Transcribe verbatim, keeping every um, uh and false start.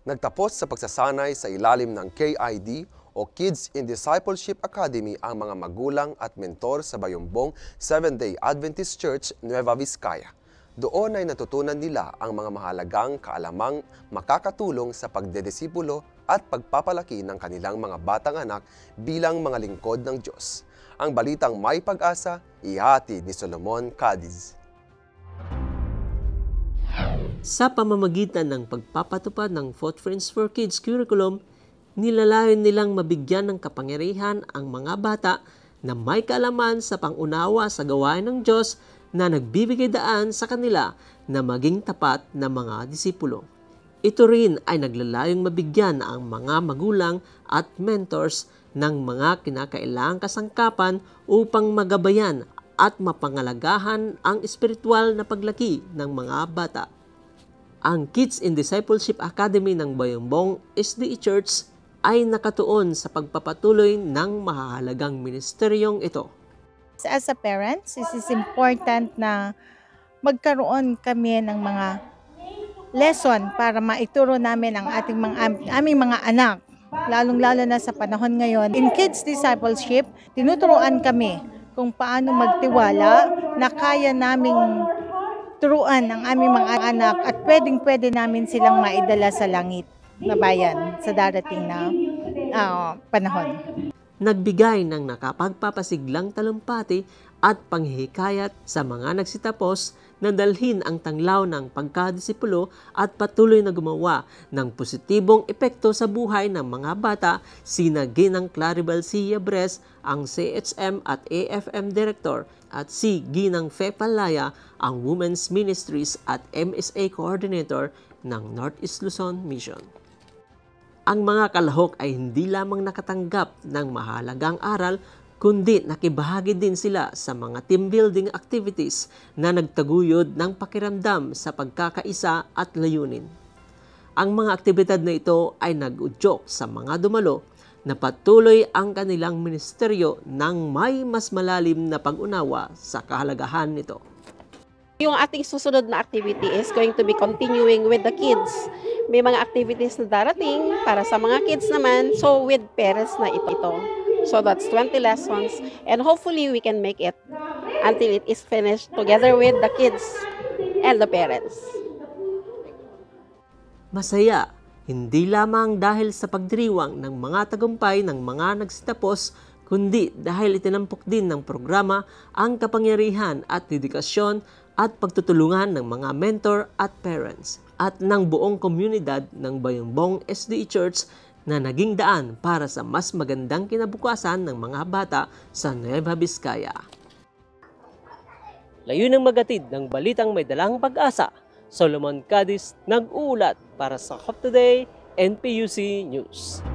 Nagtapos sa pagsasanay sa ilalim ng K I D o Kids in Discipleship Academy ang mga magulang at mentor sa Bayumbong Seventh-day Adventist Church, Nueva Vizcaya. Doon ay natutunan nila ang mga mahalagang kaalamang makakatulong sa pagdedisipulo at pagpapalaki ng kanilang mga batang anak bilang mga lingkod ng Diyos. Ang balitang may pag-asa, ihatid ni Solomon Cadiz. Sa pamamagitan ng pagpapatupad ng Footprints for Kids curriculum, nilalayon nilang mabigyan ng kapangyarihan ang mga bata na may kaalaman sa pangunawa sa gawain ng Diyos na nagbibigay daan sa kanila na maging tapat na mga disipulo. Ito rin ay naglalayong mabigyan ang mga magulang at mentors ng mga kinakailangang kasangkapan upang magabayan at mapangalagahan ang espiritual na paglaki ng mga bata. Ang Kids in Discipleship Academy ng Bayumbong S D A Church ay nakatuon sa pagpapatuloy ng mahalagang ministeryong ito. As a parents, it is important na magkaroon kami ng mga lesson para maituro namin ang ating mga, aming mga anak, lalong-lalo na sa panahon ngayon. In Kids Discipleship, tinuturuan kami kung paano magtiwala na kaya naming turuan ang aming mga anak at pwedeng-pwede namin silang maidala sa langit na bayan sa darating na uh, panahon. Nagbigay ng nakapagpapasiglang talumpati at panghihikayat sa mga nagsitapos na dalhin ang tanglaw ng pagkadisipulo at patuloy na gumawa ng positibong epekto sa buhay ng mga bata, sina Ginang Claribel C. Yabres, ang C H M at A F M Director, at si Ginang Fe Palaya, ang Women's Ministries at M S A Coordinator ng Northeast Luzon Mission. Ang mga kalahok ay hindi lamang nakatanggap ng mahalagang aral, kundi nakibahagi din sila sa mga team building activities na nagtaguyod ng pakiramdam sa pagkakaisa at layunin. Ang mga aktibidad na ito ay nag-udyok sa mga dumalo na patuloy ang kanilang ministeryo ng may mas malalim na pag-unawa sa kahalagahan nito. Yung ating susunod na activity is going to be continuing with the kids. May mga activities na darating para sa mga kids naman, so with parents na ito. ito. So that's twenty lessons and hopefully we can make it until it is finished together with the kids and the parents. Masaya, hindi lamang dahil sa pagdiriwang ng mga tagumpay ng mga nagsitapos, kundi dahil itinampok din ng programa ang kapangyarihan at dedikasyon at pagtutulungan ng mga mentor at parents at ng buong komunidad ng Bayumbong S D A Church na naging daan para sa mas magandang kinabukasan ng mga bata sa Nueva Vizcaya. Layunang magatid ng balitang may dalang pag-asa, Solomon Cadiz nag-uulat para sa Hope Today N P U C News.